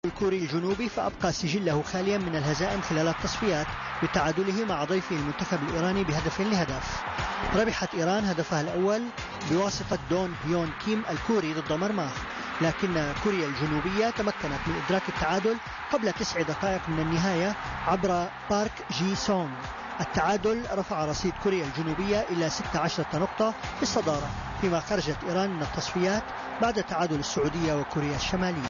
الكوري الجنوبي فأبقى سجله خاليا من الهزائم خلال التصفيات بتعادله مع ضيفه المنتخب الإيراني ب2-0. ربحت إيران هدفها الأول بواسطة دون هيون كيم الكوري ضد مرماه، لكن كوريا الجنوبية تمكنت من إدراك التعادل قبل 9 دقائق من النهاية عبر بارك جي سونغ. التعادل رفع رصيد كوريا الجنوبية إلى 16 نقطة في الصدارة، فيما خرجت إيران من التصفيات بعد تعادل السعودية وكوريا الشمالية.